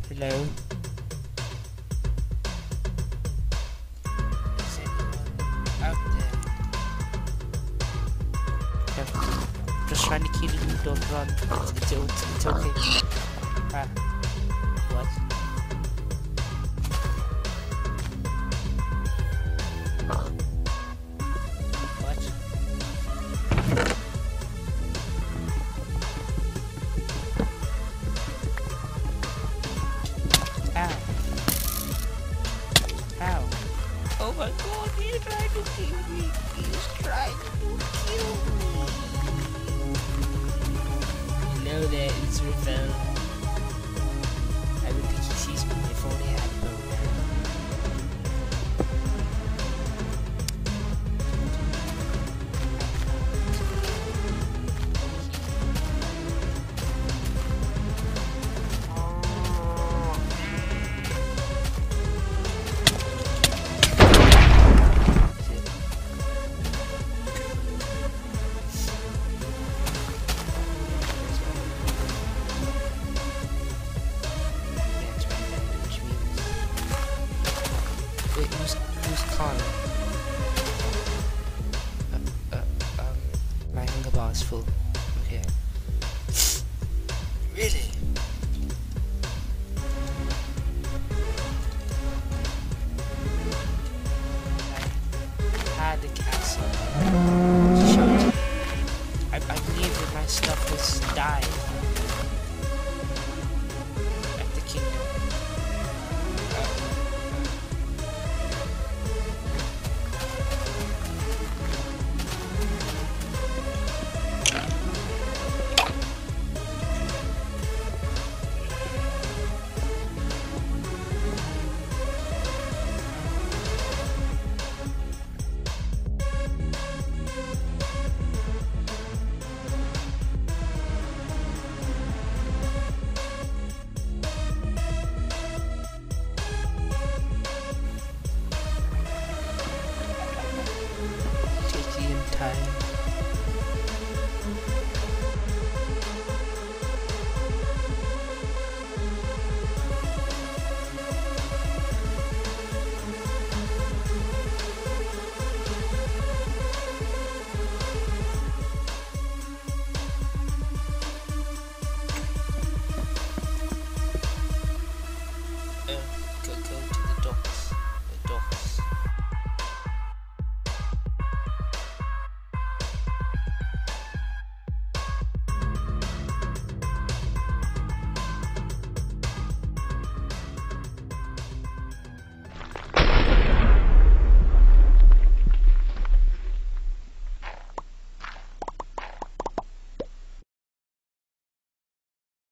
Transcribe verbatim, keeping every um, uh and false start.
Hello? Is anyone out there? No. Just trying to kill you, don't run. It's, it's, it's, it's okay. Ah. What? What? Ow. Ow. Oh my god, he's trying to kill me. He's trying to kill me. Hello there, it's Ravel. I don't think he sees me if only I had no Wait, who's, who's calling? Uh, uh, um, my hunger bar is full. Okay. Really? I had the castle. Showed. I, I believe that my stuff has died.